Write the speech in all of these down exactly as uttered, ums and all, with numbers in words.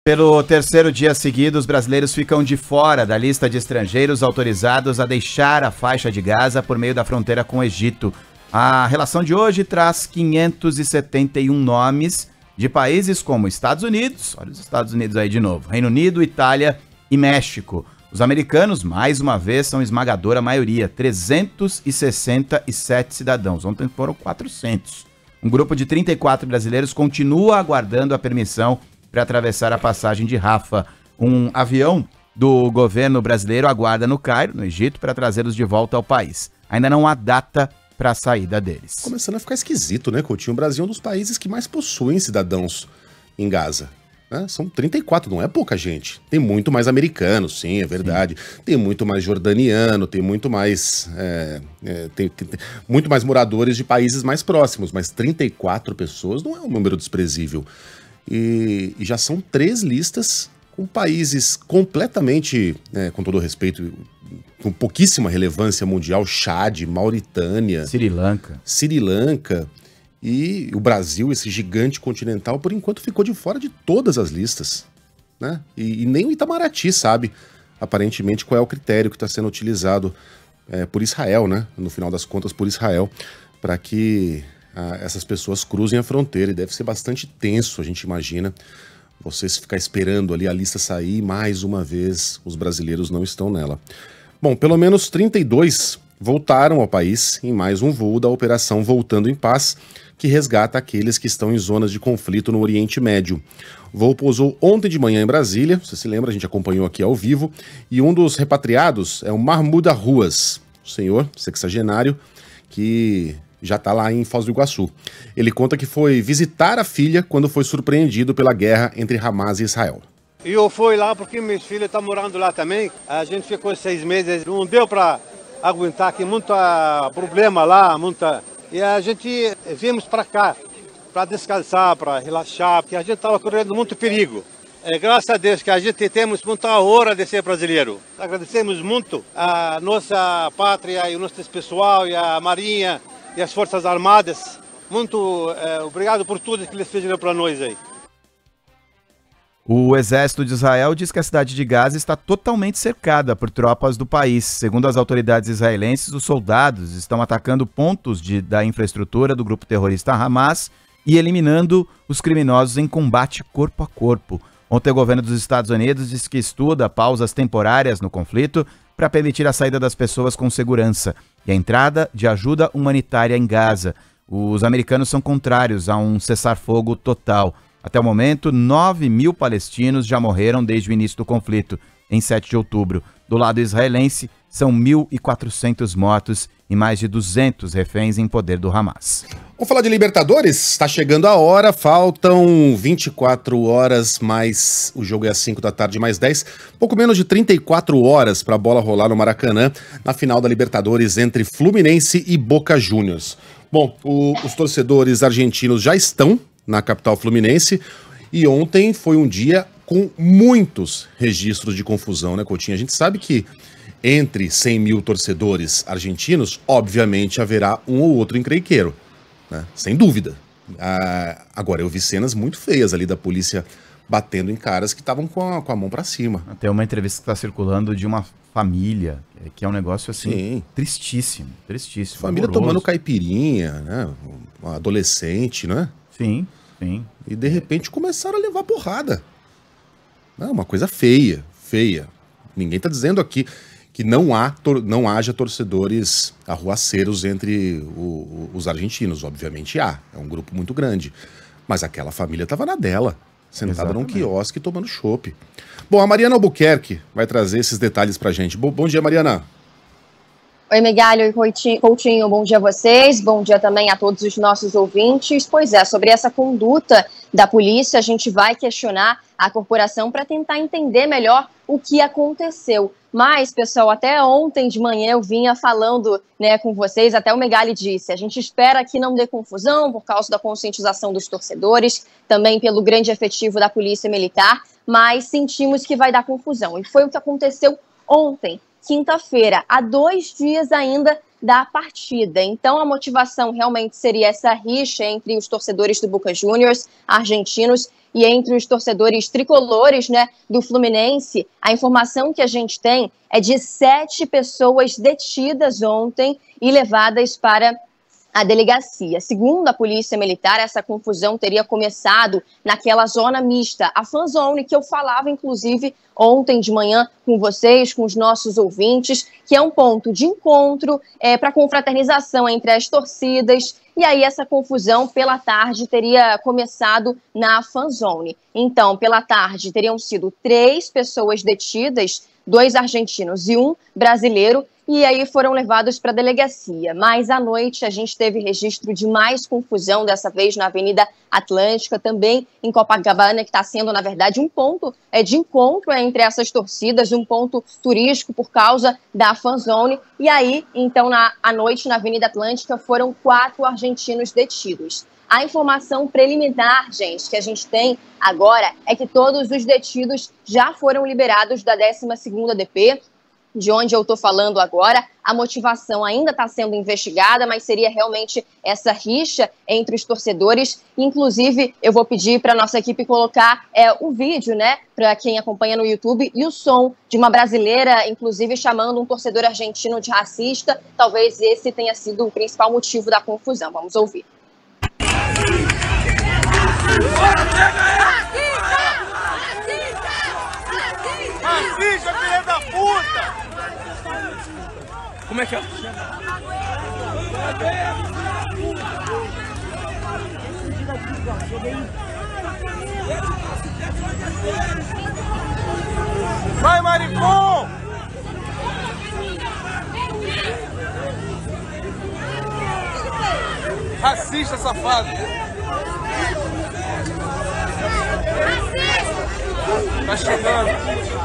Pelo terceiro dia seguido, os brasileiros ficam de fora da lista de estrangeiros autorizados a deixar a faixa de Gaza por meio da fronteira com o Egito. A relação de hoje traz quinhentos e setenta e um nomes de países como Estados Unidos, olha os Estados Unidos aí de novo, Reino Unido, Itália e México. Os americanos, mais uma vez, são esmagadora maioria, trezentos e sessenta e sete cidadãos, ontem foram quatrocentos. Um grupo de trinta e quatro brasileiros continua aguardando a permissão para atravessar a passagem de Rafah. Um avião do governo brasileiro aguarda no Cairo, no Egito, para trazê-los de volta ao país. Ainda não há data para a saída deles. Começando a ficar esquisito, né, Coutinho? O Brasil é um dos países que mais possuem cidadãos em Gaza. Né? São trinta e quatro, não é pouca gente. Tem muito mais americanos, sim, é verdade. Sim. Tem muito mais jordaniano, tem muito mais é, é, tem, tem, tem muito mais moradores de países mais próximos, mas trinta e quatro pessoas não é um número desprezível. E, e já são três listas com países completamente, é, com todo respeito, com pouquíssima relevância mundial: Chad, Mauritânia, Sri Lanka. Sri Lanka. E o Brasil, esse gigante continental, por enquanto ficou de fora de todas as listas. Né? E, e nem o Itamaraty sabe, aparentemente, qual é o critério que está sendo utilizado é, por Israel, né? No final das contas, por Israel, para que a, essas pessoas cruzem a fronteira. E deve ser bastante tenso, a gente imagina, vocês ficar esperando ali a lista sair e mais uma vez os brasileiros não estão nela. Bom, pelo menos trinta e dois voltaram ao país em mais um voo da Operação Voltando em Paz, que resgata aqueles que estão em zonas de conflito no Oriente Médio. O voo pousou ontem de manhã em Brasília, você se lembra, a gente acompanhou aqui ao vivo, e um dos repatriados é o Mahmoud Arruas, o senhor sexagenário, que já está lá em Foz do Iguaçu. Ele conta que foi visitar a filha quando foi surpreendido pela guerra entre Hamas e Israel. E eu fui lá porque meus filhos estão morando lá também. A gente ficou seis meses, não deu para aguentar aqui, muito problema lá, muita... E a gente viemos para cá, para descansar, para relaxar, porque a gente estava correndo muito perigo. É, graças a Deus que a gente temos muita honra de ser brasileiro. Agradecemos muito a nossa pátria e o nosso pessoal, e a Marinha e as Forças Armadas. Muito é, obrigado por tudo que eles fizeram para nós aí. O exército de Israel diz que a cidade de Gaza está totalmente cercada por tropas do país. Segundo as autoridades israelenses, os soldados estão atacando pontos de, da infraestrutura do grupo terrorista Hamas e eliminando os criminosos em combate corpo a corpo. Ontem, o governo dos Estados Unidos disse que estuda pausas temporárias no conflito para permitir a saída das pessoas com segurança e a entrada de ajuda humanitária em Gaza. Os americanos são contrários a um cessar-fogo total. Até o momento, nove mil palestinos já morreram desde o início do conflito, em sete de outubro. Do lado israelense, são mil e quatrocentos mortos e mais de duzentos reféns em poder do Hamas. Vamos falar de Libertadores? Está chegando a hora, faltam vinte e quatro horas, mais o jogo é às cinco da tarde, mais dez. Pouco menos de trinta e quatro horas para a bola rolar no Maracanã, na final da Libertadores entre Fluminense e Boca Juniors. Bom, o, os torcedores argentinos já estão na capital fluminense, e ontem foi um dia com muitos registros de confusão, né, Coutinho? A gente sabe que entre cem mil torcedores argentinos, obviamente haverá um ou outro encrenqueiro, né? Sem dúvida. Ah, agora, eu vi cenas muito feias ali da polícia batendo em caras que estavam com a, com a mão pra cima. Tem uma entrevista que está circulando de uma família, que é um negócio assim, sim, tristíssimo, tristíssimo. Família amoroso. Tomando caipirinha, né? Um adolescente, né? Sim, sim. E de repente começaram a levar porrada. É uma coisa feia, feia. Ninguém tá dizendo aqui que não, há, não haja torcedores arruaceiros entre o, os argentinos. Obviamente há, é um grupo muito grande. Mas aquela família tava na dela, sentada Exatamente. num quiosque tomando chopp. Bom, a Mariana Albuquerque vai trazer esses detalhes pra gente. Bo bom dia, Mariana. Oi, Megalho e Coutinho, bom dia a vocês, bom dia também a todos os nossos ouvintes. Pois é, sobre essa conduta da polícia, a gente vai questionar a corporação para tentar entender melhor o que aconteceu. Mas, pessoal, até ontem de manhã eu vinha falando, né, com vocês, até o Megali disse, a gente espera que não dê confusão por causa da conscientização dos torcedores, também pelo grande efetivo da Polícia Militar, mas sentimos que vai dar confusão. E foi o que aconteceu ontem, quinta-feira, há dois dias ainda da partida. Então a motivação realmente seria essa rixa entre os torcedores do Boca Juniors, argentinos, e entre os torcedores tricolores, né, do Fluminense, a informação que a gente tem é de sete pessoas detidas ontem e levadas para a delegacia. Segundo a Polícia Militar, essa confusão teria começado naquela zona mista, a fan zone, que eu falava, inclusive, ontem de manhã com vocês, com os nossos ouvintes, que é um ponto de encontro é, para confraternização entre as torcidas. E aí essa confusão, pela tarde, teria começado na fan zone. Então, pela tarde, teriam sido três pessoas detidas, dois argentinos e um brasileiro, e aí foram levados para a delegacia. Mas à noite a gente teve registro de mais confusão, dessa vez na Avenida Atlântica, também em Copacabana, que está sendo, na verdade, um ponto é, de encontro entre essas torcidas, um ponto turístico por causa da fanzone. E aí, então, na, à noite, na Avenida Atlântica, foram quatro argentinos detidos. A informação preliminar, gente, que a gente tem agora é que todos os detidos já foram liberados da décima segunda D P, de onde eu estou falando agora. A motivação ainda está sendo investigada, mas seria realmente essa rixa entre os torcedores. Inclusive, eu vou pedir para a nossa equipe colocar é, o vídeo, né, para quem acompanha no YouTube, e o som de uma brasileira, inclusive chamando um torcedor argentino de racista. Talvez esse tenha sido o principal motivo da confusão. Vamos ouvir. Racista, filha da puta! Como é que é? Vai, maricom! Racista, safado! Tá chegando!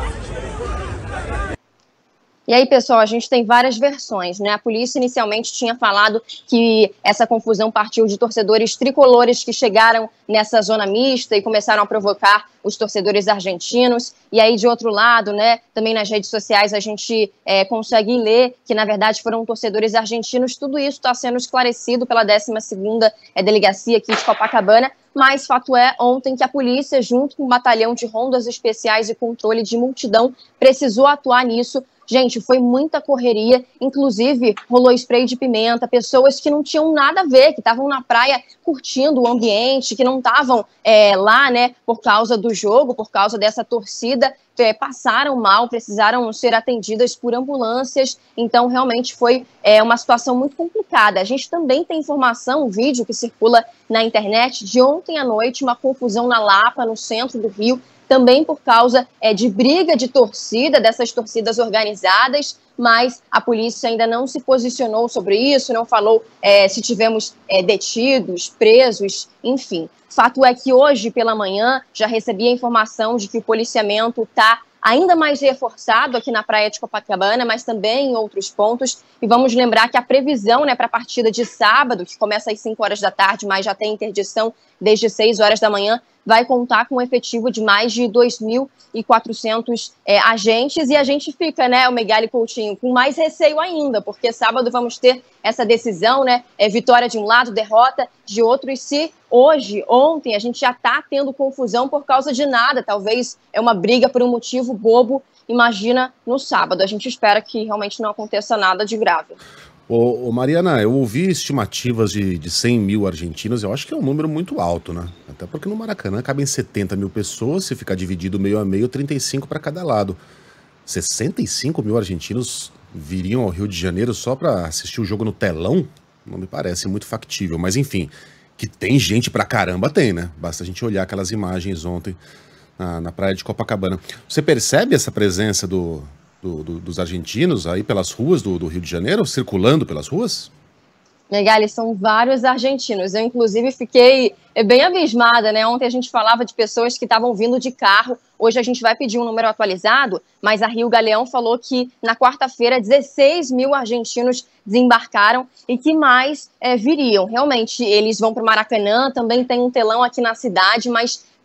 E aí, pessoal, a gente tem várias versões, né? A polícia inicialmente tinha falado que essa confusão partiu de torcedores tricolores que chegaram nessa zona mista e começaram a provocar os torcedores argentinos. E aí, de outro lado, né, também nas redes sociais a gente é, consegue ler que, na verdade, foram torcedores argentinos. Tudo isso está sendo esclarecido pela décima segunda é, Delegacia aqui de Copacabana. Mas fato é, ontem, que a polícia, junto com o batalhão de rondas especiais e controle de multidão, precisou atuar nisso. Gente, foi muita correria, inclusive rolou spray de pimenta, pessoas que não tinham nada a ver, que estavam na praia curtindo o ambiente, que não estavam é, lá, né, por causa do jogo, por causa dessa torcida, é, passaram mal, precisaram ser atendidas por ambulâncias. Então realmente foi é, uma situação muito complicada. A gente também tem informação, um vídeo que circula na internet de ontem à noite, uma confusão na Lapa, no centro do Rio, também por causa é, de briga de torcida, dessas torcidas organizadas, mas a polícia ainda não se posicionou sobre isso, não falou é, se tivemos é, detidos, presos, enfim. Fato é que hoje pela manhã já recebi a informação de que o policiamento está ainda mais reforçado aqui na praia de Copacabana, mas também em outros pontos. E vamos lembrar que a previsão, né, para a partida de sábado, que começa às cinco horas da tarde, mas já tem interdição desde seis horas da manhã, vai contar com um efetivo de mais de dois mil e quatrocentos é, agentes, e a gente fica, né, o Megali Coutinho, com mais receio ainda, porque sábado vamos ter essa decisão, né, é, vitória de um lado, derrota de outro, e se hoje, ontem, a gente já está tendo confusão por causa de nada, talvez é uma briga por um motivo bobo, imagina no sábado. A gente espera que realmente não aconteça nada de grave. Ô, ô Mariana, eu ouvi estimativas de, de cem mil argentinos, eu acho que é um número muito alto, né? Até porque no Maracanã cabem setenta mil pessoas, se ficar dividido meio a meio, trinta e cinco para cada lado. sessenta e cinco mil argentinos viriam ao Rio de Janeiro só para assistir o jogo no telão? Não me parece muito factível, mas enfim, que tem gente pra caramba, tem, né? Basta a gente olhar aquelas imagens ontem na, na praia de Copacabana. Você percebe essa presença do... Do, do, dos argentinos aí pelas ruas do, do Rio de Janeiro, circulando pelas ruas? Megali, são vários argentinos. Eu, inclusive, fiquei bem abismada, né? Ontem a gente falava de pessoas que estavam vindo de carro. Hoje a gente vai pedir um número atualizado, mas a Rio Galeão falou que na quarta-feira dezesseis mil argentinos desembarcaram e que mais é, viriam. Realmente, eles vão para o Maracanã, também tem um telão aqui na cidade, mas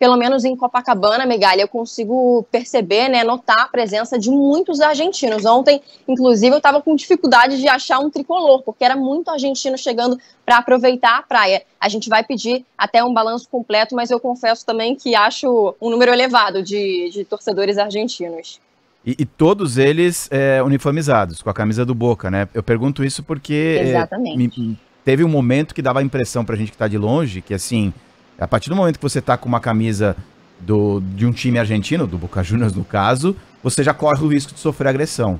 pelo menos em Copacabana, Megali, eu consigo perceber, né, notar a presença de muitos argentinos. Ontem, inclusive, eu estava com dificuldade de achar um tricolor, porque era muito argentino chegando para aproveitar a praia. A gente vai pedir até um balanço completo, mas eu confesso também que acho um número elevado de, de torcedores argentinos. E, e todos eles é, uniformizados, com a camisa do Boca, né? Eu pergunto isso porque Exatamente. É, me, teve um momento que dava a impressão pra gente que tá de longe, que assim, a partir do momento que você tá com uma camisa do, de um time argentino, do Boca Juniors no caso, você já corre o risco de sofrer agressão.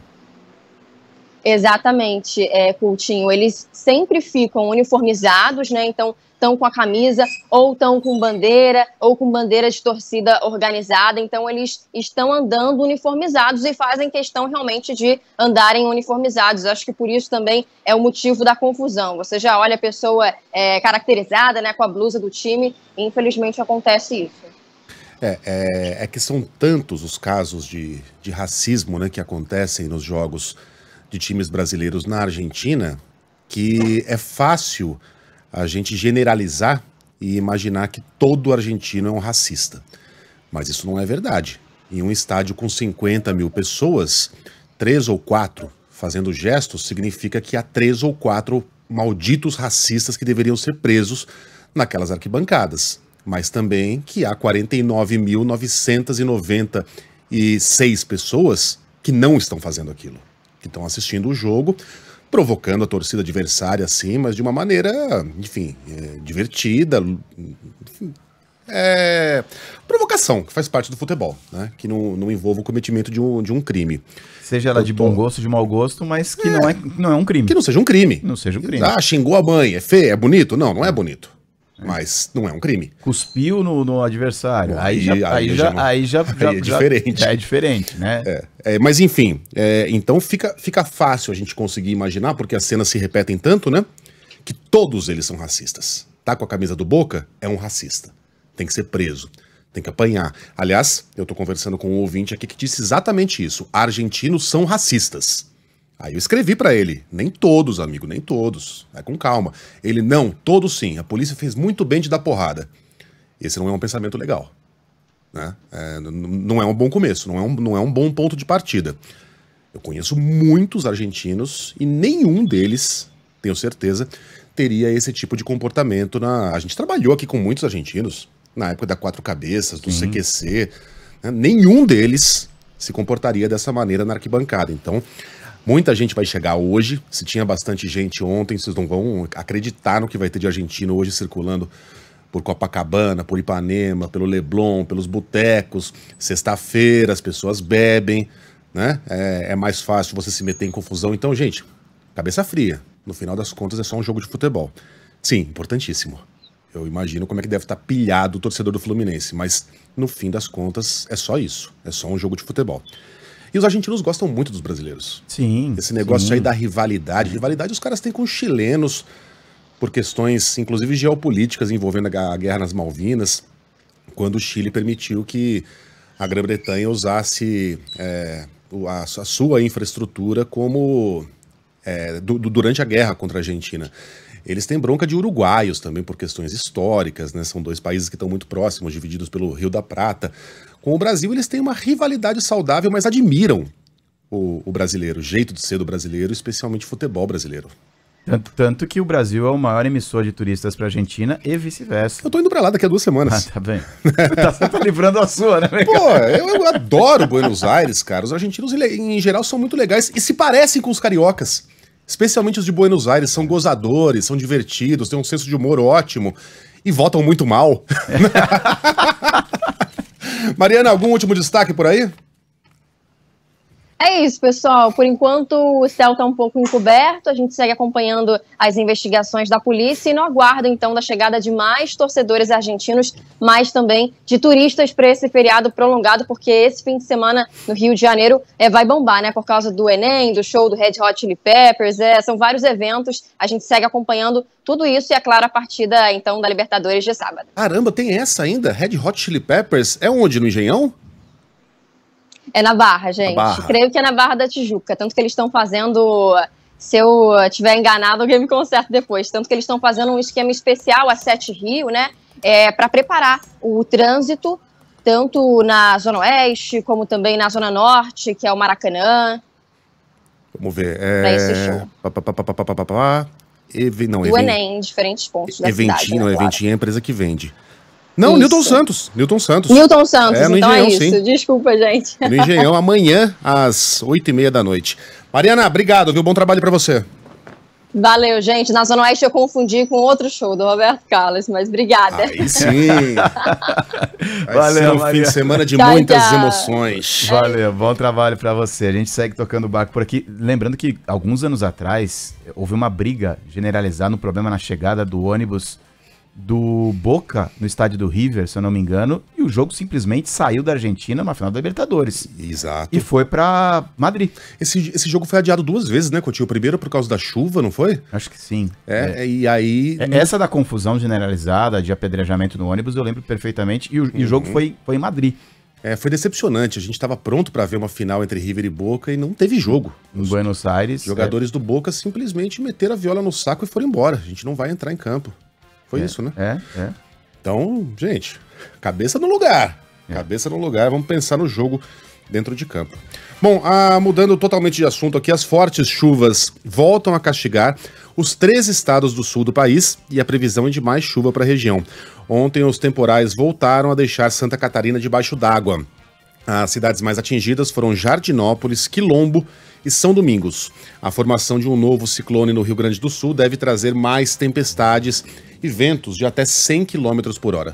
Exatamente, é, Coutinho. Eles sempre ficam uniformizados, né? Então, estão com a camisa, ou estão com bandeira, ou com bandeira de torcida organizada. Então, eles estão andando uniformizados e fazem questão realmente de andarem uniformizados. Acho que por isso também é o motivo da confusão. Você já olha a pessoa é, caracterizada, né, com a blusa do time, e infelizmente acontece isso. É, é, é que são tantos os casos de, de racismo, né, que acontecem nos jogos de times brasileiros na Argentina, que é fácil a gente generalizar e imaginar que todo argentino é um racista. Mas isso não é verdade. Em um estádio com cinquenta mil pessoas, três ou quatro fazendo gestos significa que há três ou quatro malditos racistas que deveriam ser presos naquelas arquibancadas. Mas também que há quarenta e nove mil novecentas e noventa e seis pessoas que não estão fazendo aquilo, que estão assistindo o jogo, provocando a torcida adversária, assim, mas de uma maneira, enfim, é, divertida, enfim, é, provocação, que faz parte do futebol, né? Que não, não envolve o cometimento de um, de um crime. Seja ela de bom gosto, de mau gosto, mas que é, não, é, não é um crime. Que não seja um crime. Não seja um crime. Ah, xingou a mãe, é feio, é bonito? Não, não é bonito. Mas não é um crime. Cuspiu no, no adversário. Bom, aí, aí, já, aí, aí, já, já, aí já, já, aí é diferente. Já é diferente, né? É, é, mas enfim, é, então fica, fica fácil a gente conseguir imaginar, porque as cenas se repetem tanto, né? Que todos eles são racistas. Tá com a camisa do Boca? É um racista. Tem que ser preso. Tem que apanhar. Aliás, eu tô conversando com um ouvinte aqui que disse exatamente isso. Argentinos são racistas. Aí eu escrevi pra ele, nem todos, amigo, nem todos, vai com calma. Ele, não, todos sim, a polícia fez muito bem de dar porrada. Esse não é um pensamento legal, né? É, não é um bom começo, não é um, não é um bom ponto de partida. Eu conheço muitos argentinos e nenhum deles, tenho certeza, teria esse tipo de comportamento. Na... A gente trabalhou aqui com muitos argentinos, na época da Quatro Cabeças, do sim. C Q C, né? Nenhum deles se comportaria dessa maneira na arquibancada, então... Muita gente vai chegar hoje, se tinha bastante gente ontem, vocês não vão acreditar no que vai ter de argentino hoje circulando por Copacabana, por Ipanema, pelo Leblon, pelos botecos. Sexta-feira as pessoas bebem, né? É, é mais fácil você se meter em confusão. Então, gente, cabeça fria. No final das contas é só um jogo de futebol. Sim, importantíssimo. Eu imagino como é que deve estar pilhado o torcedor do Fluminense, mas no fim das contas é só isso, é só um jogo de futebol. E os argentinos gostam muito dos brasileiros. Sim. Esse negócio sim. aí da rivalidade. Rivalidade os caras têm com os chilenos, por questões, inclusive, geopolíticas envolvendo a guerra nas Malvinas, quando o Chile permitiu que a Grã-Bretanha usasse é, a, a sua infraestrutura como é, du, durante a guerra contra a Argentina. Eles têm bronca de uruguaios também por questões históricas, né? São dois países que estão muito próximos, divididos pelo Rio da Prata. Com o Brasil, eles têm uma rivalidade saudável, mas admiram o, o brasileiro, o jeito de ser do brasileiro, especialmente o futebol brasileiro. Tanto, tanto que o Brasil é o maior emissor de turistas para a Argentina e vice-versa. Eu tô indo para lá daqui a duas semanas. Ah, tá bem. tá, você tá livrando a sua, né? Pô, eu, eu adoro Buenos Aires, cara. Os argentinos, em geral, são muito legais e se parecem com os cariocas. Especialmente os de Buenos Aires, são gozadores, são divertidos, têm um senso de humor ótimo e votam muito mal. Mariana, algum último destaque por aí? É isso, pessoal. Por enquanto, o céu está um pouco encoberto, a gente segue acompanhando as investigações da polícia e no aguardo, então, da chegada de mais torcedores argentinos, mas também de turistas para esse feriado prolongado, porque esse fim de semana no Rio de Janeiro é, vai bombar, né? Por causa do Enem, do show do Red Hot Chili Peppers, é, são vários eventos, a gente segue acompanhando tudo isso e, é claro, a partida, então, da Libertadores de sábado. Caramba, tem essa ainda? Red Hot Chili Peppers? É onde? No Engenhão? É na Barra, gente. Na Barra. Creio que é na Barra da Tijuca. Tanto que eles estão fazendo, se eu estiver enganado, alguém me conserta depois. Tanto que eles estão fazendo um esquema especial, a Sete Rio, né? é, para preparar o trânsito, tanto na Zona Oeste, como também na Zona Norte, que é o Maracanã. Vamos ver. É... Para esse show. Pá, pá, pá, pá, pá, pá, pá. Ev... Não, o Even... Enem, em diferentes pontos da Eventinho, cidade. não, Né, claro. Eventinho é a empresa que vende. Não, Isso. Newton Santos. Newton Santos. Newton Santos, É, no então Engenhão, é isso. sim. Desculpa, gente. No Engenhão, amanhã, às oito e meia da noite. Mariana, obrigado, viu? Bom trabalho pra você. Valeu, gente. Na Zona Oeste eu confundi com outro show do Roberto Carlos, mas obrigada. Aí sim. Vai Valeu, ser um Maria. fim de semana de Tchau, muitas tchau. emoções. Valeu, bom trabalho pra você. A gente segue tocando o barco por aqui. Lembrando que alguns anos atrás houve uma briga generalizada, um problema na chegada do ônibus do Boca no estádio do River, se eu não me engano, e o jogo simplesmente saiu da Argentina na final da Libertadores Exato. e foi pra Madrid. Esse, esse jogo foi adiado duas vezes, né, Coutinho? O primeiro por causa da chuva, não foi? Acho que sim. É, e aí... É, essa da confusão generalizada de apedrejamento no ônibus eu lembro perfeitamente, e o, e o jogo foi, foi em Madrid. É, foi decepcionante. A gente estava pronto para ver uma final entre River e Boca e não teve jogo. Em Buenos Aires. Os jogadores é... do Boca simplesmente meteram a viola no saco e foram embora. A gente não vai entrar em campo. Foi é, isso, né? É, é. Então, gente, cabeça no lugar. É. Cabeça no lugar. Vamos pensar no jogo dentro de campo. Bom, ah, mudando totalmente de assunto aqui, as fortes chuvas voltam a castigar os três estados do sul do país e a previsão é de mais chuva para a região. Ontem, os temporais voltaram a deixar Santa Catarina debaixo d'água. As cidades mais atingidas foram Jardinópolis, Quilombo e São Domingos. A formação de um novo ciclone no Rio Grande do Sul deve trazer mais tempestades e ventos de até cem quilômetros por hora.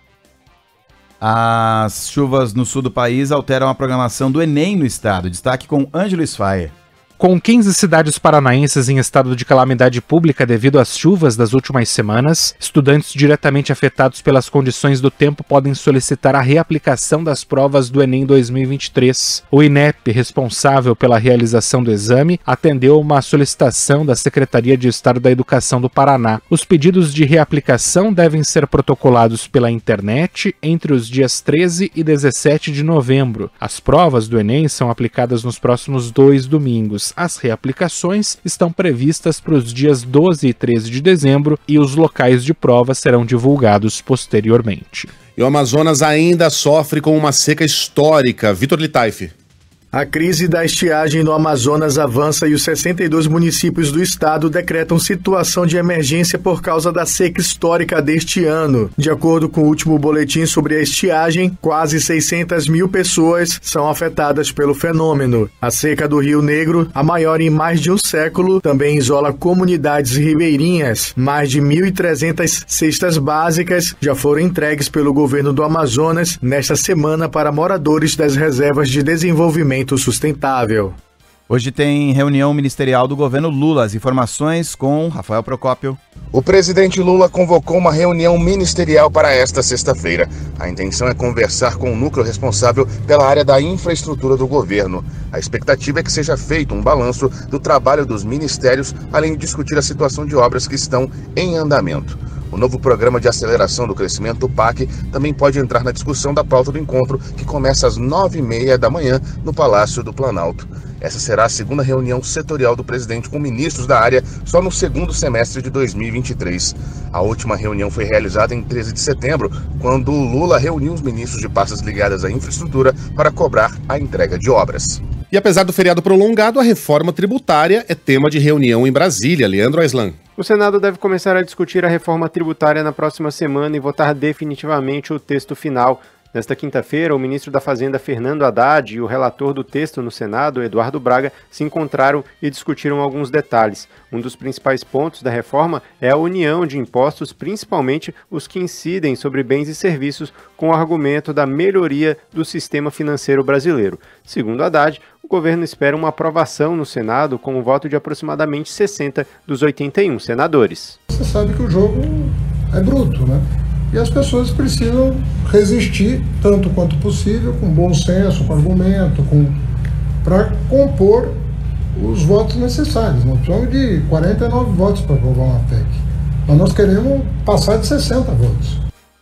As chuvas no sul do país alteram a programação do Enem no estado. Destaque com Ângelo Sfaia. Com quinze cidades paranaenses em estado de calamidade pública devido às chuvas das últimas semanas, estudantes diretamente afetados pelas condições do tempo podem solicitar a reaplicação das provas do Enem dois mil e vinte e três. O INEP, responsável pela realização do exame, atendeu uma solicitação da Secretaria de Estado da Educação do Paraná. Os pedidos de reaplicação devem ser protocolados pela internet entre os dias treze e dezessete de novembro. As provas do Enem são aplicadas nos próximos dois domingos. As reaplicações estão previstas para os dias doze e treze de dezembro e os locais de prova serão divulgados posteriormente. E o Amazonas ainda sofre com uma seca histórica. Vitor Litaif. A crise da estiagem no Amazonas avança e os sessenta e dois municípios do estado decretam situação de emergência por causa da seca histórica deste ano. De acordo com o último boletim sobre a estiagem, quase seiscentas mil pessoas são afetadas pelo fenômeno. A seca do Rio Negro, a maior em mais de um século, também isola comunidades ribeirinhas. Mais de mil e trezentas cestas básicas já foram entregues pelo governo do Amazonas nesta semana para moradores das reservas de desenvolvimento sustentável. Hoje tem reunião ministerial do governo Lula. As informações com Rafael Procópio. O presidente Lula convocou uma reunião ministerial para esta sexta-feira. A intenção é conversar com o núcleo responsável pela área da infraestrutura do governo. A expectativa é que seja feito um balanço do trabalho dos ministérios, além de discutir a situação de obras que estão em andamento. O novo Programa de Aceleração do Crescimento, o P A C, também pode entrar na discussão da pauta do encontro, que começa às nove e meia da manhã no Palácio do Planalto. Essa será a segunda reunião setorial do presidente com ministros da área só no segundo semestre de dois mil e vinte e três. A última reunião foi realizada em treze de setembro, quando Lula reuniu os ministros de pastas ligadas à infraestrutura para cobrar a entrega de obras. E apesar do feriado prolongado, a reforma tributária é tema de reunião em Brasília. Leandro Aislan. O Senado deve começar a discutir a reforma tributária na próxima semana e votar definitivamente o texto final. Nesta quinta-feira, o ministro da Fazenda, Fernando Haddad, e o relator do texto no Senado, Eduardo Braga, se encontraram e discutiram alguns detalhes. Um dos principais pontos da reforma é a união de impostos, principalmente os que incidem sobre bens e serviços, com o argumento da melhoria do sistema financeiro brasileiro. Segundo Haddad, o governo espera uma aprovação no Senado com o voto de aproximadamente sessenta dos oitenta e um senadores. Você sabe que o jogo é bruto, né? E as pessoas precisam resistir tanto quanto possível, com bom senso, com argumento, com... para compor os votos necessários. Nós precisamos de quarenta e nove votos para aprovar uma P E C. Mas nós queremos passar de sessenta votos.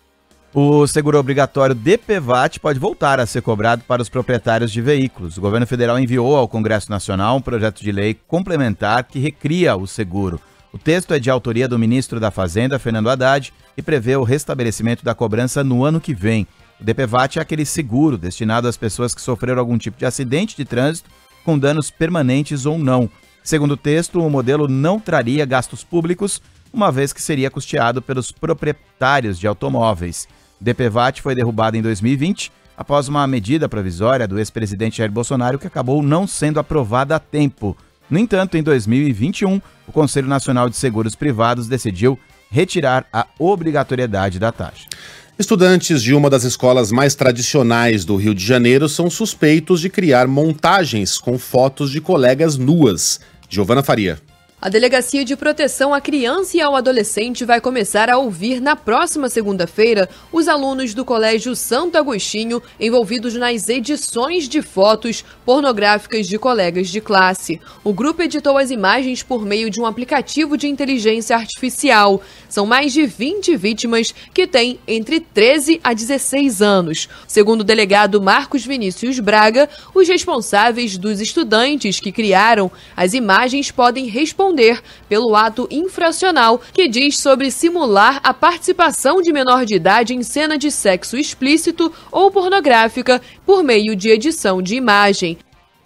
O seguro obrigatório D P V A T pode voltar a ser cobrado para os proprietários de veículos. O governo federal enviou ao Congresso Nacional um projeto de lei complementar que recria o seguro. O texto é de autoria do ministro da Fazenda, Fernando Haddad, e prevê o restabelecimento da cobrança no ano que vem. O D P V A T é aquele seguro destinado às pessoas que sofreram algum tipo de acidente de trânsito, com danos permanentes ou não. Segundo o texto, o modelo não traria gastos públicos, uma vez que seria custeado pelos proprietários de automóveis. O D P V A T foi derrubado em dois mil e vinte, após uma medida provisória do ex-presidente Jair Bolsonaro que acabou não sendo aprovada a tempo. No entanto, em dois mil e vinte e um, o Conselho Nacional de Seguros Privados decidiu retirar a obrigatoriedade da taxa. Estudantes de uma das escolas mais tradicionais do Rio de Janeiro são suspeitos de criar montagens com fotos de colegas nuas. Giovana Faria. A Delegacia de Proteção à Criança e ao Adolescente vai começar a ouvir na próxima segunda-feira os alunos do Colégio Santo Agostinho envolvidos nas edições de fotos pornográficas de colegas de classe. O grupo editou as imagens por meio de um aplicativo de inteligência artificial. São mais de vinte vítimas que têm entre treze a dezesseis anos. Segundo o delegado Marcos Vinícius Braga, os responsáveis dos estudantes que criaram as imagens podem responder pelo ato infracional que diz sobre simular a participação de menor de idade em cena de sexo explícito ou pornográfica por meio de edição de imagem.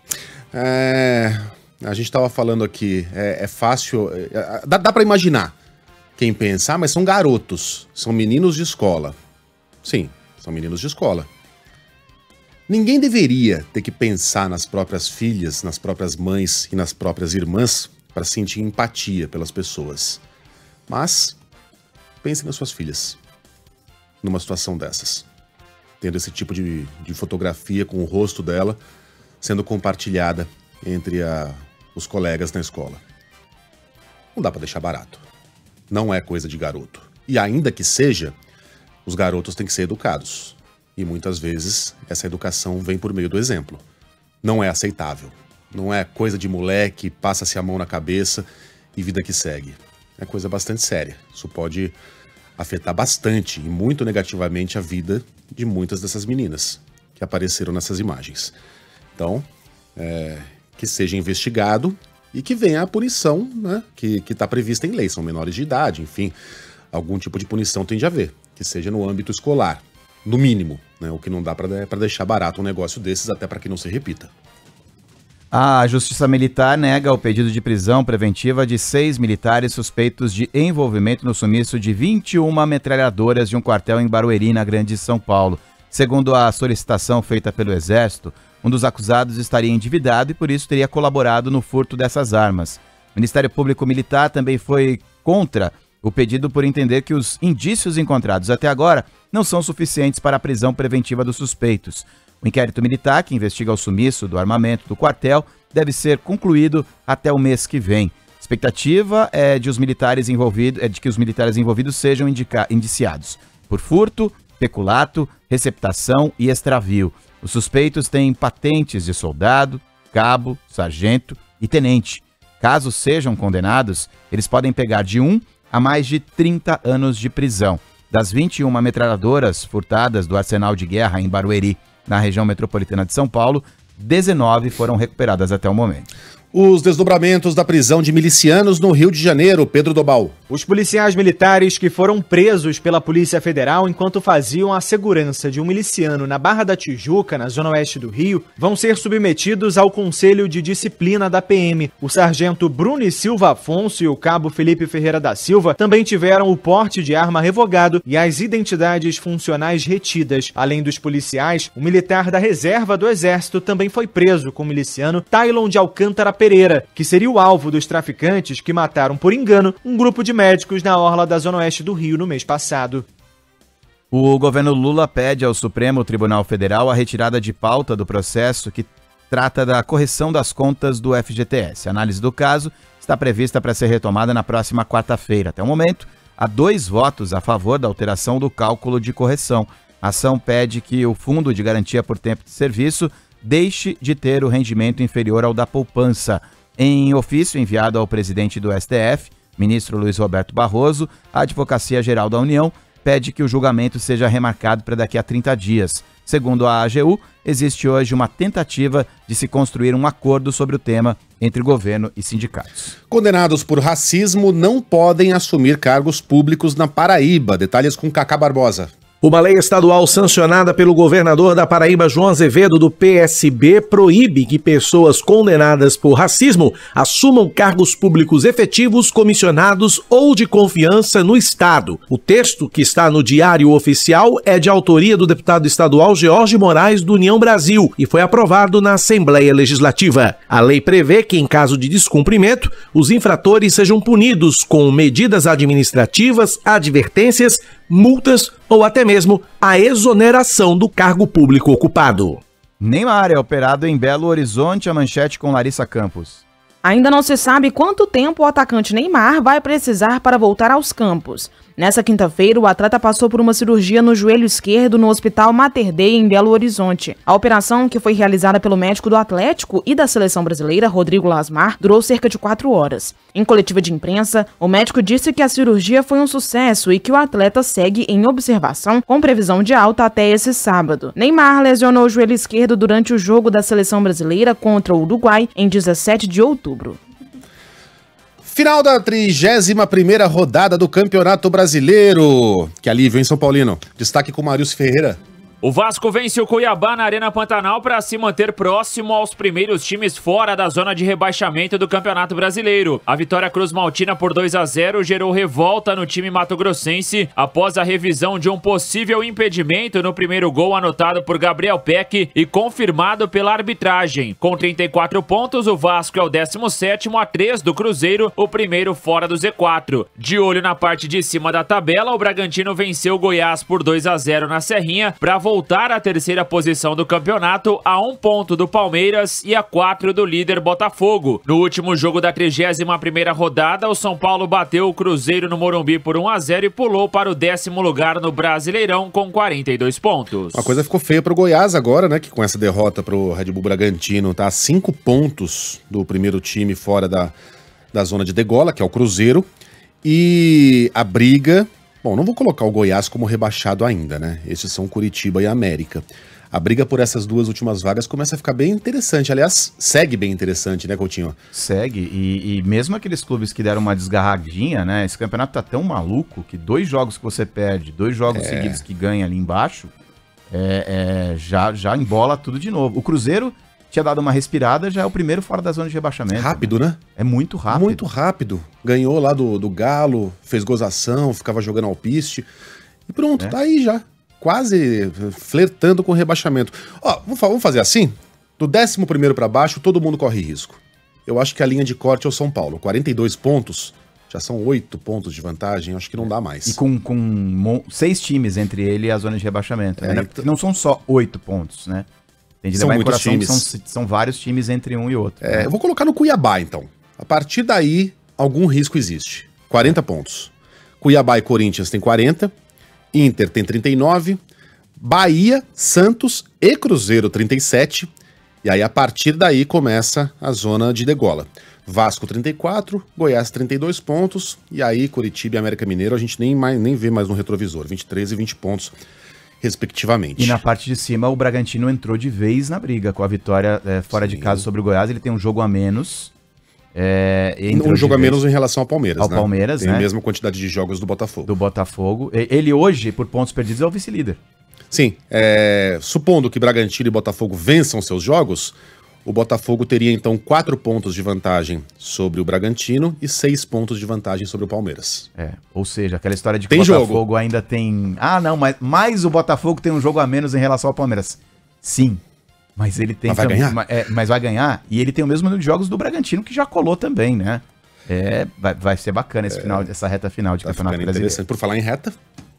É, a gente estava falando aqui, é, é fácil, é, dá, dá para imaginar quem pensa, ah, mas são garotos, são meninos de escola. Sim, são meninos de escola. Ninguém deveria ter que pensar nas próprias filhas, nas próprias mães e nas próprias irmãs para sentir empatia pelas pessoas. Mas pense nas suas filhas, numa situação dessas, tendo esse tipo de, de fotografia com o rosto dela sendo compartilhada entre a, os colegas na escola. Não dá para deixar barato. Não é coisa de garoto. E ainda que seja, os garotos têm que ser educados. E muitas vezes essa educação vem por meio do exemplo. Não é aceitável. Não é coisa de moleque, passa-se a mão na cabeça e vida que segue. É coisa bastante séria. Isso pode afetar bastante e muito negativamente a vida de muitas dessas meninas que apareceram nessas imagens. Então, é, que seja investigado e que venha a punição, né, que está prevista em lei. São menores de idade, enfim, algum tipo de punição tem de haver, que seja no âmbito escolar, no mínimo, né, o que não dá para deixar barato um negócio desses, até para que não se repita. A Justiça Militar nega o pedido de prisão preventiva de seis militares suspeitos de envolvimento no sumiço de vinte e uma metralhadoras de um quartel em Barueri, na Grande São Paulo. Segundo a solicitação feita pelo Exército, um dos acusados estaria endividado e por isso teria colaborado no furto dessas armas. O Ministério Público Militar também foi contra o pedido por entender que os indícios encontrados até agora não são suficientes para a prisão preventiva dos suspeitos. O inquérito militar, que investiga o sumiço do armamento do quartel, deve ser concluído até o mês que vem. A expectativa é de, os militares envolvidos, é de que os militares envolvidos sejam indica, indiciados por furto, peculato, receptação e extravio. Os suspeitos têm patentes de soldado, cabo, sargento e tenente. Caso sejam condenados, eles podem pegar de um a mais de trinta anos de prisão. Das vinte e uma metralhadoras furtadas do arsenal de guerra em Barueri, na região metropolitana de São Paulo, dezenove foram recuperadas até o momento. Os desdobramentos da prisão de milicianos no Rio de Janeiro, Pedro Dobal. Os policiais militares que foram presos pela Polícia Federal enquanto faziam a segurança de um miliciano na Barra da Tijuca, na zona oeste do Rio, vão ser submetidos ao Conselho de Disciplina da P M. O sargento Bruno Silva Afonso e o cabo Felipe Ferreira da Silva também tiveram o porte de arma revogado e as identidades funcionais retidas. Além dos policiais, o militar da reserva do Exército também foi preso com o miliciano Tailon de Alcântara Pereira, que seria o alvo dos traficantes que mataram por engano um grupo de médicos na orla da zona oeste do Rio no mês passado. O governo Lula pede ao Supremo Tribunal Federal a retirada de pauta do processo que trata da correção das contas do F G T S. A análise do caso está prevista para ser retomada na próxima quarta-feira. Até o momento, há dois votos a favor da alteração do cálculo de correção. A ação pede que o Fundo de Garantia por Tempo de Serviço deixe de ter o rendimento inferior ao da poupança. Em ofício enviado ao presidente do S T F, ministro Luiz Roberto Barroso, a Advocacia Geral da União pede que o julgamento seja remarcado para daqui a trinta dias. Segundo a A G U, existe hoje uma tentativa de se construir um acordo sobre o tema entre governo e sindicatos. Condenados por racismo não podem assumir cargos públicos na Paraíba. Detalhes com Cacá Barbosa. Uma lei estadual sancionada pelo governador da Paraíba, João Azevedo, do P S B, proíbe que pessoas condenadas por racismo assumam cargos públicos efetivos, comissionados ou de confiança no Estado. O texto, que está no Diário Oficial, é de autoria do deputado estadual George Moraes, do União Brasil, e foi aprovado na Assembleia Legislativa. A lei prevê que, em caso de descumprimento, os infratores sejam punidos com medidas administrativas, advertências, multas ou até mesmo a exoneração do cargo público ocupado. Neymar é operado em Belo Horizonte, a manchete com Larissa Campos. Ainda não se sabe quanto tempo o atacante Neymar vai precisar para voltar aos campos. Nessa quinta-feira, o atleta passou por uma cirurgia no joelho esquerdo no Hospital Mater Dei, em Belo Horizonte. A operação, que foi realizada pelo médico do Atlético e da seleção brasileira, Rodrigo Lasmar, durou cerca de quatro horas. Em coletiva de imprensa, o médico disse que a cirurgia foi um sucesso e que o atleta segue em observação com previsão de alta até esse sábado. Neymar lesionou o joelho esquerdo durante o jogo da seleção brasileira contra o Uruguai em dezessete de outubro. Final da trigésima primeira rodada do Campeonato Brasileiro. Que alívio, hein, São Paulino? Destaque com o Marilson Ferreira. O Vasco vence o Cuiabá na Arena Pantanal para se manter próximo aos primeiros times fora da zona de rebaixamento do Campeonato Brasileiro. A vitória cruzmaltina por dois a zero gerou revolta no time mato-grossense após a revisão de um possível impedimento no primeiro gol anotado por Gabriel Peck e confirmado pela arbitragem. Com trinta e quatro pontos, o Vasco é o décimo sétimo a três do Cruzeiro, o primeiro fora do Z quatro. De olho na parte de cima da tabela, o Bragantino venceu o Goiás por dois a zero na Serrinha para voltar à terceira posição do campeonato, a um ponto do Palmeiras e a quatro do líder Botafogo. No último jogo da trigésima primeira rodada, o São Paulo bateu o Cruzeiro no Morumbi por um a zero e pulou para o décimo lugar no Brasileirão com quarenta e dois pontos. A coisa ficou feia pro Goiás agora, né, que com essa derrota pro Red Bull Bragantino tá a cinco pontos do primeiro time fora da, da zona de degola, que é o Cruzeiro, e a briga... Bom, não vou colocar o Goiás como rebaixado ainda, né? Esses são Curitiba e América. A briga por essas duas últimas vagas começa a ficar bem interessante. Aliás, segue bem interessante, né, Coutinho? Segue, e, e mesmo aqueles clubes que deram uma desgarradinha, né? Esse campeonato tá tão maluco que dois jogos que você perde, dois jogos é. seguidos que ganha ali embaixo, é, é, já, já embola tudo de novo. O Cruzeiro tinha dado uma respirada, já é o primeiro fora da zona de rebaixamento. Rápido, né? É muito rápido. Muito rápido. Ganhou lá do, do Galo, fez gozação, ficava jogando alpiste. E pronto, é. tá aí já. Quase flertando com o rebaixamento. Ó, vamos fazer assim? Do décimo primeiro para baixo, todo mundo corre risco. Eu acho que a linha de corte é o São Paulo. quarenta e dois pontos, já são oito pontos de vantagem, acho que não dá mais. E com, com seis times entre ele e a zona de rebaixamento. É, né? Não são só oito pontos, né? Tem de são levar em coração times. que são, são vários times entre um e outro. É, né? Eu vou colocar no Cuiabá, então. A partir daí, algum risco existe. quarenta pontos. Cuiabá e Corinthians tem quarenta. Inter tem trinta e nove. Bahia, Santos e Cruzeiro trinta e sete. E aí, a partir daí, começa a zona de degola. Vasco trinta e quatro, Goiás trinta e dois pontos. E aí, Curitiba e América Mineiro, a gente nem, mais, nem vê mais no retrovisor. vinte e três e vinte pontos. Respectivamente. E na parte de cima, o Bragantino entrou de vez na briga com a vitória é, fora Sim. de casa sobre o Goiás. Ele tem um jogo a menos. É, um jogo a menos em relação ao Palmeiras, ao né? Palmeiras, tem né? a mesma quantidade de jogos do Botafogo. Do Botafogo. Ele hoje, por pontos perdidos, é o vice-líder. Sim. É, supondo que Bragantino e Botafogo vençam seus jogos, o Botafogo teria então quatro pontos de vantagem sobre o Bragantino e seis pontos de vantagem sobre o Palmeiras. É, ou seja, aquela história de que tem o Botafogo jogo. ainda tem... Ah, não, mas, mas o Botafogo tem um jogo a menos em relação ao Palmeiras. Sim, mas ele tem... Mas vai também, ganhar? É, mas vai ganhar, e ele tem o mesmo número de jogos do Bragantino, que já colou também, né? É, vai, vai ser bacana esse é, final, essa reta final de Campeonato Brasileiro. Por falar em reta...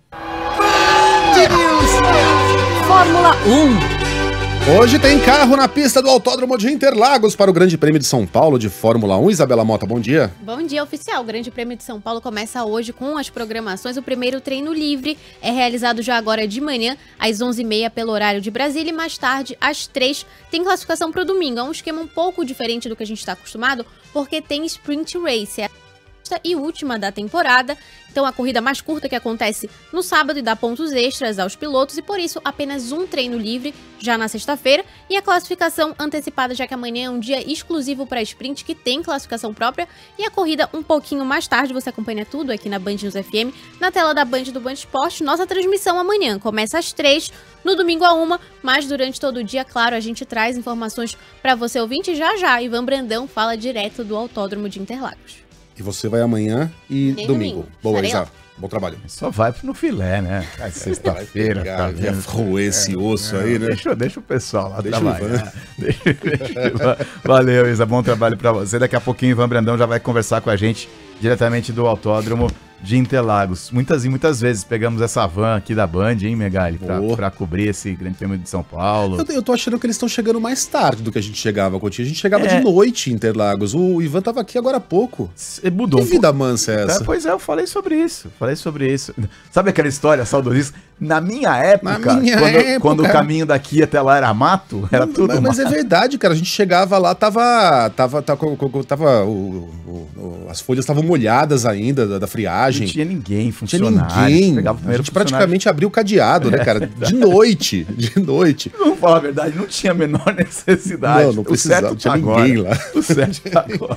Fórmula um. Hoje tem carro na pista do Autódromo de Interlagos para o Grande Prêmio de São Paulo de Fórmula um. Isabela Mota, bom dia. Bom dia, oficial. O Grande Prêmio de São Paulo começa hoje com as programações. O primeiro treino livre é realizado já agora de manhã, às onze e meia, pelo horário de Brasília, e mais tarde, às três, tem classificação para o domingo. É um esquema um pouco diferente do que a gente está acostumado, porque tem Sprint Race. sexta e última da temporada. Então a corrida mais curta que acontece no sábado e dá pontos extras aos pilotos e por isso apenas um treino livre já na sexta-feira e a classificação antecipada, já que amanhã é um dia exclusivo para sprint que tem classificação própria e a corrida um pouquinho mais tarde. Você acompanha tudo aqui na Band News F M, na tela da Band do Band Esporte. Nossa transmissão amanhã começa às três, no domingo a uma, mas durante todo o dia, claro, a gente traz informações para você ouvinte. Já já, Ivan Brandão fala direto do Autódromo de Interlagos. E você vai amanhã e, e domingo. domingo. Boa, Isa. Bom trabalho. Só vai no filé, né? É sexta-feira. Tá roer esse osso é, aí, né? Deixa, deixa o pessoal lá deixa trabalhar. deixa, deixa, valeu, Isa. Bom trabalho pra você. Daqui a pouquinho o Ivan Brandão já vai conversar com a gente diretamente do Autódromo de Interlagos. Muitas e muitas vezes pegamos essa van aqui da Band, hein, Megali? Pra, pra cobrir esse Grande Prêmio de São Paulo. Eu, eu tô achando que eles estão chegando mais tarde do que a gente chegava, Coutinho. A gente chegava é. de noite em Interlagos. O Ivan tava aqui agora há pouco. Mudou. Que vida mansa é essa? É, pois é, eu falei sobre isso. Falei sobre isso. Sabe aquela história saudosista? Na minha época, Na minha quando, época, quando o caminho daqui até lá era mato, era não, tudo mas, mas mato. é verdade, cara. A gente chegava lá, tava. Tava. Tava. tava, tava o, o, o, as folhas estavam molhadas ainda da, da friagem. Não tinha ninguém Não tinha funcionário. ninguém. A gente praticamente abriu o cadeado, né, cara? É de noite. De noite. Vamos falar a verdade, não tinha a menor necessidade. Não, não precisava, o certo não tinha tá ninguém agora. lá. O certo tá agora.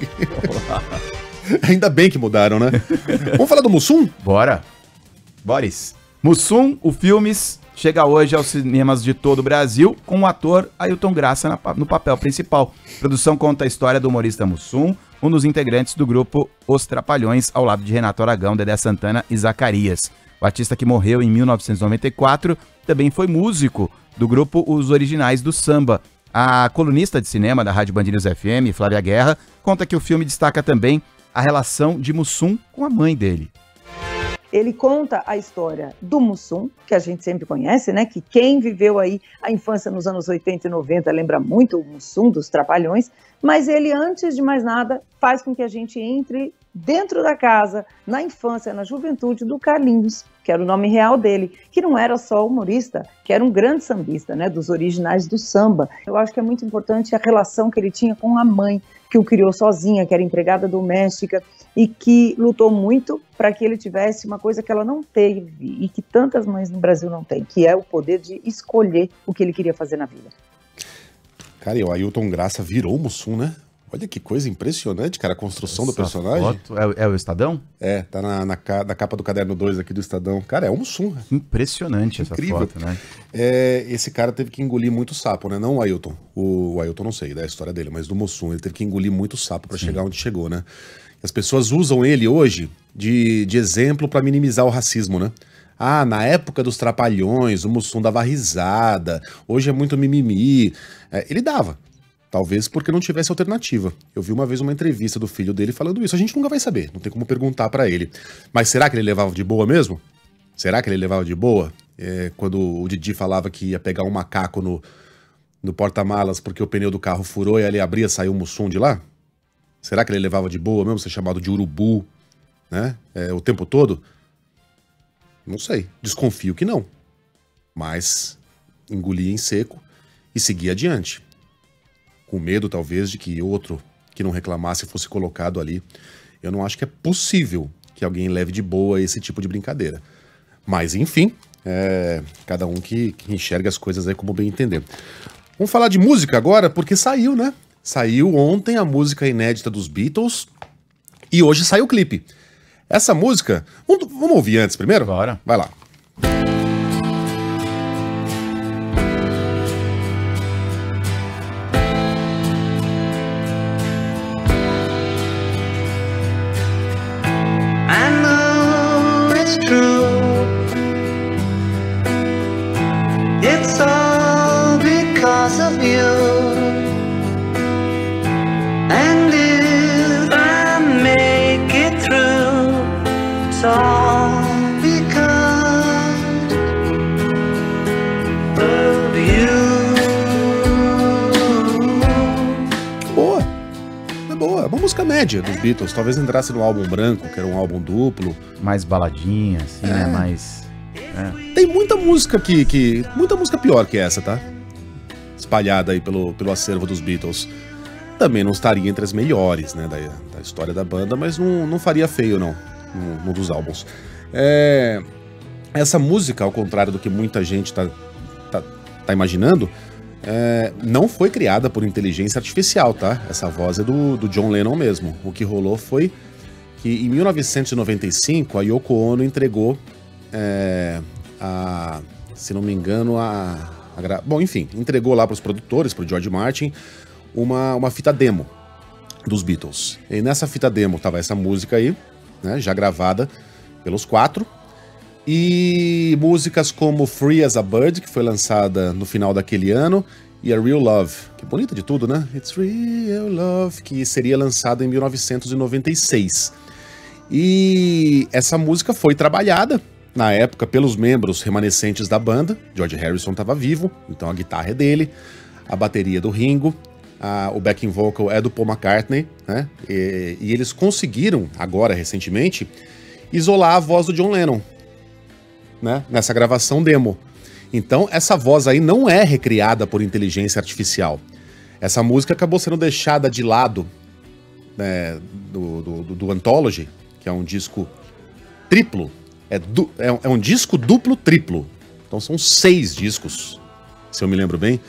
Ainda bem que mudaram, né? Vamos falar do Mussum? Bora. Boris. Mussum, o Filmes, chega hoje aos cinemas de todo o Brasil com o ator Ailton Graça na, no papel principal. A produção conta a história do humorista Mussum, um dos integrantes do grupo Os Trapalhões, ao lado de Renato Aragão, Dedé Santana e Zacarias. O artista, que morreu em mil novecentos e noventa e quatro, também foi músico do grupo Os Originais do Samba. A colunista de cinema da Rádio Band News F M, Flávia Guerra, conta que o filme destaca também a relação de Mussum com a mãe dele. Ele conta a história do Mussum, que a gente sempre conhece, né? Que quem viveu aí a infância nos anos oitenta e noventa lembra muito o Mussum dos Trapalhões, mas ele, antes de mais nada, faz com que a gente entre dentro da casa, na infância, na juventude do Carlinhos, que era o nome real dele, que não era só humorista, que era um grande sambista, né? Dos originais do samba. Eu acho que é muito importante a relação que ele tinha com a mãe, que o criou sozinha, que era empregada doméstica e que lutou muito para que ele tivesse uma coisa que ela não teve e que tantas mães no Brasil não têm, que é o poder de escolher o que ele queria fazer na vida. Cara, e o Ailton Graça virou o Mussum, né? Olha que coisa impressionante, cara, a construção Essa do personagem. Foto, é, é o Estadão? É, tá na, na, na capa do caderno dois aqui do Estadão. Cara, é o Mussum. Impressionante essa Incrível. foto, né? É, esse cara teve que engolir muito sapo, né? Não o Ailton. O, o Ailton não sei da história dele, mas do Mussum. Ele teve que engolir muito sapo para chegar onde chegou, né? As pessoas usam ele hoje de, de exemplo para minimizar o racismo, né? Ah, na época dos Trapalhões, o Mussum dava risada, hoje é muito mimimi. É, ele dava. Talvez porque não tivesse alternativa. Eu vi uma vez uma entrevista do filho dele falando isso. A gente nunca vai saber, não tem como perguntar pra ele. Mas será que ele levava de boa mesmo? Será que ele levava de boa? É, quando o Didi falava que ia pegar um macaco no, no porta-malas porque o pneu do carro furou e ele abria e saiu o Mussum de lá? Será que ele levava de boa mesmo ser chamado de urubu, né? É, o tempo todo? Não sei. Desconfio que não. Mas engolia em seco e seguia adiante. Com medo, talvez, de que outro que não reclamasse fosse colocado ali. Eu não acho que é possível que alguém leve de boa esse tipo de brincadeira. Mas, enfim, é cada um que, que enxerga as coisas aí como bem entender. Vamos falar de música agora, porque saiu, né? Saiu ontem a música inédita dos Beatles e hoje saiu o clipe. Essa música... Vamos, vamos ouvir antes primeiro? Bora. Vai lá. Música média dos Beatles, talvez entrasse no álbum branco, que era um álbum duplo. Mais baladinha, assim, é. né? Mais... É. Tem muita música que, que... Muita música pior que essa, tá? Espalhada aí pelo, pelo acervo dos Beatles. também não estaria entre as melhores, né, da, da história da banda, mas não, não faria feio, não, num, num dos álbuns. É, essa música, ao contrário do que muita gente tá, tá, tá imaginando, é, não foi criada por inteligência artificial, tá? Essa voz é do, do John Lennon mesmo. O que rolou foi que em mil novecentos e noventa e cinco a Yoko Ono entregou, é, a, se não me engano, a, a gra... bom, enfim, entregou lá para os produtores, para o George Martin, uma, uma fita demo dos Beatles. E nessa fita demo tava essa música aí, né, já gravada pelos quatro, e músicas como Free as a Bird, que foi lançada no final daquele ano, e a Real Love, que bonita de tudo, né? It's Real Love, que seria lançada em mil novecentos e noventa e seis. E essa música foi trabalhada na época pelos membros remanescentes da banda. George Harrison estava vivo, então a guitarra é dele, a bateria é do Ringo, a, o backing vocal é do Paul McCartney, né? E, e eles conseguiram, agora recentemente, isolar a voz do John Lennon, né? Nessa gravação demo. Então essa voz aí não é recriada por inteligência artificial. Essa música acabou sendo deixada de lado, né, do, do, do, do Anthology, que é um disco triplo, é, du, é, é um disco duplo triplo, então são seis discos, se eu me lembro bem,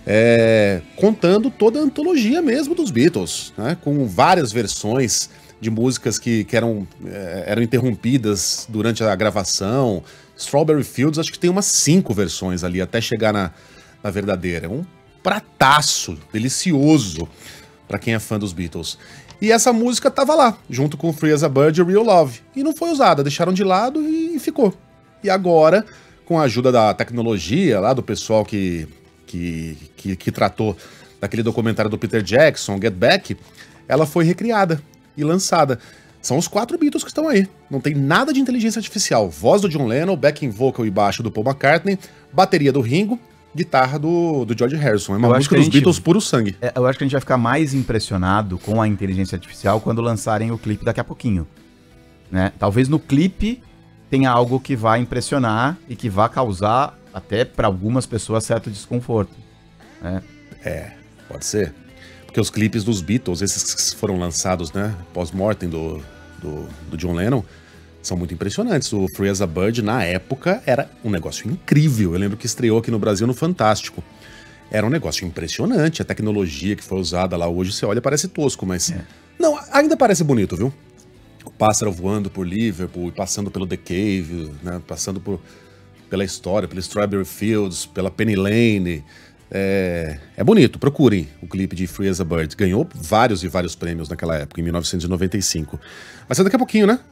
é, contando toda a antologia mesmo dos Beatles, né, com várias versões de músicas que, que eram, é, eram interrompidas durante a gravação. Strawberry Fields, acho que tem umas cinco versões ali, até chegar na, na verdadeira. É um prataço, delicioso, pra quem é fã dos Beatles. E essa música tava lá, junto com Free as a Bird e Real Love. E não foi usada, deixaram de lado e ficou. E agora, com a ajuda da tecnologia, lá do pessoal que, que, que, que tratou daquele documentário do Peter Jackson, Get Back, ela foi recriada e lançada. São os quatro Beatles que estão aí. Não tem nada de inteligência artificial. Voz do John Lennon, backing vocal e baixo do Paul McCartney, bateria do Ringo, guitarra do, do George Harrison. É uma eu música dos gente, Beatles puro sangue. É, eu acho que a gente vai ficar mais impressionado com a inteligência artificial quando lançarem o clipe daqui a pouquinho. Né? Talvez no clipe tenha algo que vai impressionar e que vai causar, até para algumas pessoas, certo desconforto. Né? É, pode ser. Porque os clipes dos Beatles, esses que foram lançados, né, pós-mortem do, do, do John Lennon, são muito impressionantes. O Free as a Bird, na época, era um negócio incrível. Eu lembro que estreou aqui no Brasil no Fantástico. Era um negócio impressionante. A tecnologia que foi usada lá hoje, você olha, parece tosco, mas... É. Não, ainda parece bonito, viu? O pássaro voando por Liverpool, passando pelo The Cave, né, passando por, pela história, pelo Strawberry Fields, pela Penny Lane... É, é bonito, procurem o clipe de Free as a Bird. Ganhou vários e vários prêmios naquela época, em mil novecentos e noventa e cinco. Vai ser daqui a pouquinho, né?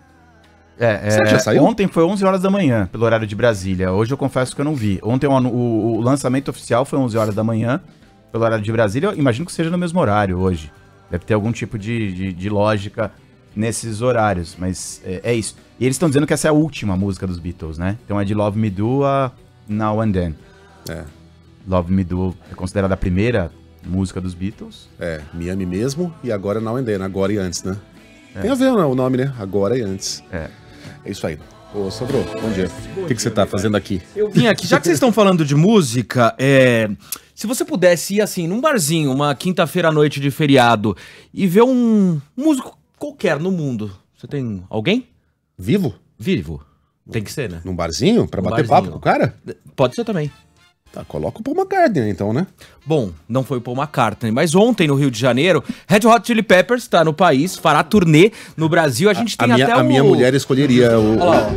É, é, já saiu? Ontem foi onze horas da manhã, pelo horário de Brasília. Hoje eu confesso que eu não vi. Ontem o, o, o lançamento oficial foi onze horas da manhã, pelo horário de Brasília. Eu imagino que seja no mesmo horário hoje. Deve ter algum tipo de, de, de lógica nesses horários, mas é, é isso. E eles estão dizendo que essa é a última música dos Beatles, né? Então é de Love Me Do a Now and Then. É. Love Me Do é considerada a primeira música dos Beatles. É, Me Ame Mesmo e Agora Now and Then, agora e antes, né? É. Tem a ver, né, o nome, né? Agora e antes. É. É isso aí. Ô, Sandro, bom dia. O que, que você tá fazendo aqui? Eu vim aqui, já que vocês estão falando de música, é... se você pudesse ir assim, num barzinho, uma quinta-feira à noite de feriado, e ver um músico qualquer no mundo, você tem alguém? Vivo? Vivo. Tem que ser, né? Num barzinho? Pra bater barzinho. Papo com o cara? Pode ser também. Tá, coloca o Paul McCartney então, né? Bom, não foi o Paul McCartney, mas ontem no Rio de Janeiro, Red Hot Chili Peppers tá no país, fará turnê no Brasil, a gente a, tem a até minha, o... A minha mulher escolheria o... Olha lá,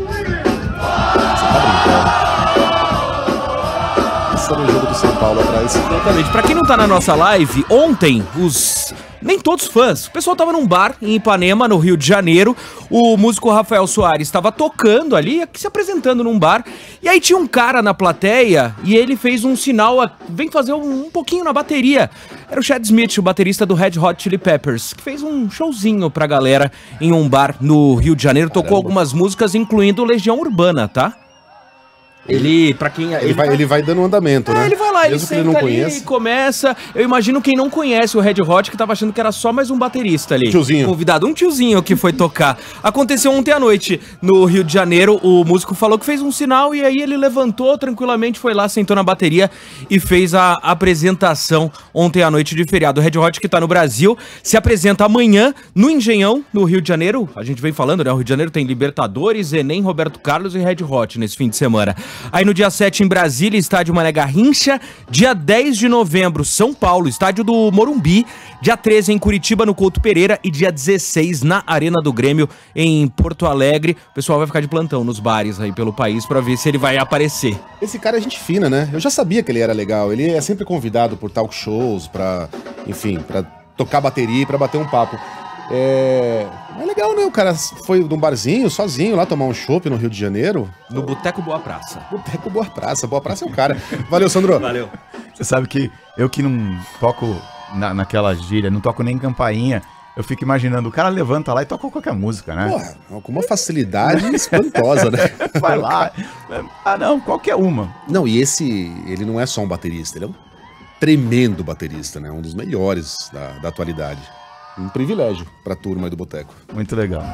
ó. Você tá no jogo do São Paulo atrás. Exatamente. Pra quem não tá na nossa live, ontem os... Nem todos fãs. O pessoal tava num bar em Ipanema, no Rio de Janeiro. O músico Rafael Soares estava tocando ali, se apresentando num bar. E aí tinha um cara na plateia e ele fez um sinal, vem fazer um, um pouquinho na bateria. Era o Chad Smith, o baterista do Red Hot Chili Peppers, que fez um showzinho pra galera em um bar no Rio de Janeiro. Tocou Caramba. algumas músicas, incluindo Legião Urbana, tá? Ele, pra quem... Ele, ele, vai, vai, ele vai dando um andamento, é, né? Ele vai lá, mesmo ele que ele não conheça. E começa... Eu imagino quem não conhece o Red Hot, que tava achando que era só mais um baterista ali. Tiozinho. Convidado, um tiozinho que foi tocar. Aconteceu ontem à noite no Rio de Janeiro, o músico falou que fez um sinal e aí ele levantou tranquilamente, foi lá, sentou na bateria e fez a apresentação ontem à noite de feriado. O Red Hot, que tá no Brasil, se apresenta amanhã no Engenhão, no Rio de Janeiro. A gente vem falando, né? O Rio de Janeiro tem Libertadores, Enem, Roberto Carlos e Red Hot nesse fim de semana. Aí no dia sete em Brasília, estádio Mané Garrincha. Dia dez de novembro, São Paulo, estádio do Morumbi. Dia treze em Curitiba, no Couto Pereira. E dia dezesseis na Arena do Grêmio, em Porto Alegre. O pessoal vai ficar de plantão nos bares aí pelo país pra ver se ele vai aparecer. Esse cara é gente fina, né? Eu já sabia que ele era legal. Ele é sempre convidado por talk shows, pra, enfim, pra tocar bateria e pra bater um papo. É... é legal, né? O cara foi num barzinho, sozinho, lá tomar um chopp no Rio de Janeiro. No Boteco Boa Praça. Boteco Boa Praça. Boa Praça é o cara. Valeu, Sandro. Valeu. Você sabe que eu que não toco na, naquela gíria, não toco nem campainha, eu fico imaginando, o cara levanta lá e toca qualquer música, né? Porra, com uma facilidade espantosa, né? Vai lá. Ah, não, qualquer uma. Não, e esse, ele não é só um baterista, ele é um tremendo baterista, né? Um dos melhores da, da atualidade. Um privilégio pra turma aí do Boteco. Muito legal.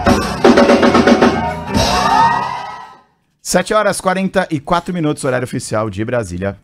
sete horas e quarenta e quatro minutos, horário oficial de Brasília.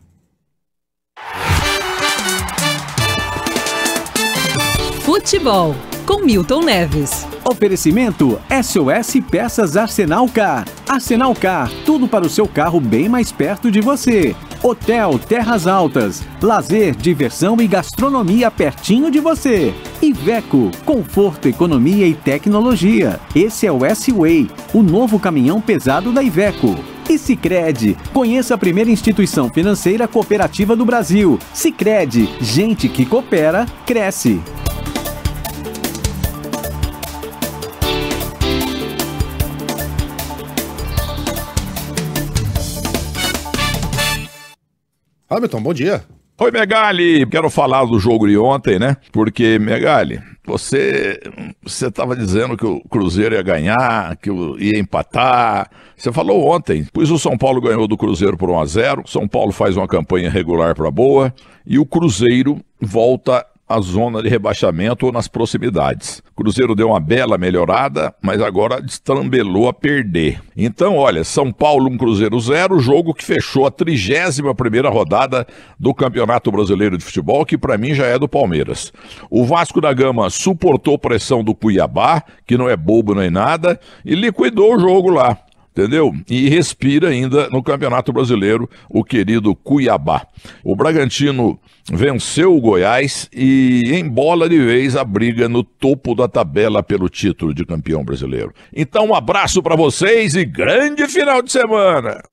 Futebol, com Milton Neves. Oferecimento S O S Peças Arsenal Car. Arsenal Car, tudo para o seu carro bem mais perto de você. Hotel Terras Altas, lazer, diversão e gastronomia pertinho de você. Iveco, conforto, economia e tecnologia. Esse é o S-Way, o novo caminhão pesado da Iveco. E Sicredi, conheça a primeira instituição financeira cooperativa do Brasil. Sicredi, gente que coopera, cresce. Hamilton, bom dia. Oi, Megali, quero falar do jogo de ontem, né? Porque, Megali, você você estava dizendo que o Cruzeiro ia ganhar, que ia empatar. Você falou ontem, pois o São Paulo ganhou do Cruzeiro por um a zero. São Paulo faz uma campanha regular para boa e o Cruzeiro volta à zona de rebaixamento ou nas proximidades. O Cruzeiro deu uma bela melhorada, mas agora destrambelou a perder. Então, olha, São Paulo um Cruzeiro zero, jogo que fechou a trigésima primeira rodada do Campeonato Brasileiro de Futebol, que para mim já é do Palmeiras. O Vasco da Gama suportou pressão do Cuiabá, que não é bobo nem nada, e liquidou o jogo lá. Entendeu? E respira ainda no Campeonato Brasileiro o querido Cuiabá. O Bragantino venceu o Goiás e embola de vez a briga no topo da tabela pelo título de campeão brasileiro. Então um abraço para vocês e grande final de semana!